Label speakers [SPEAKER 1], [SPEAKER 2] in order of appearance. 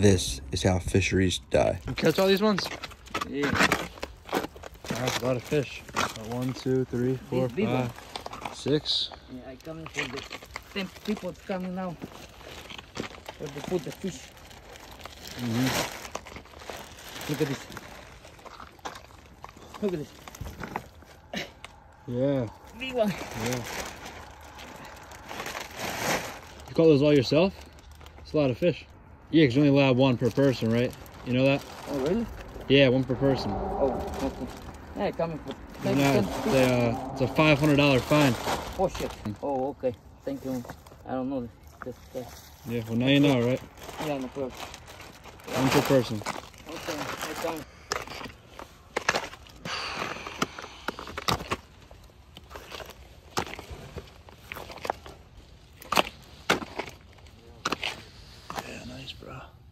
[SPEAKER 1] This is how fisheries die.
[SPEAKER 2] You catch all these ones?
[SPEAKER 3] Yeah.
[SPEAKER 2] That's a lot of fish. 1, 2, 3, 4,
[SPEAKER 3] This big
[SPEAKER 2] 5, 6.
[SPEAKER 3] Yeah, I coming for the 10 people coming now. For to put the fish. Look at this. Look at this.
[SPEAKER 2] Yeah.
[SPEAKER 3] Big one.
[SPEAKER 2] Yeah. You caught those all yourself? It's a lot of fish. Yeah, because you only allow one per person, right? You know that?
[SPEAKER 3] Oh, really?
[SPEAKER 2] Yeah, one per person.
[SPEAKER 3] Oh, okay. Yeah, coming for
[SPEAKER 2] It's a $500 fine.
[SPEAKER 3] Oh, shit. Oh, okay. Thank you. I don't know this.
[SPEAKER 2] Yeah, well now you know, right?
[SPEAKER 3] Yeah, no problem.
[SPEAKER 2] One per person.
[SPEAKER 3] Okay, I come.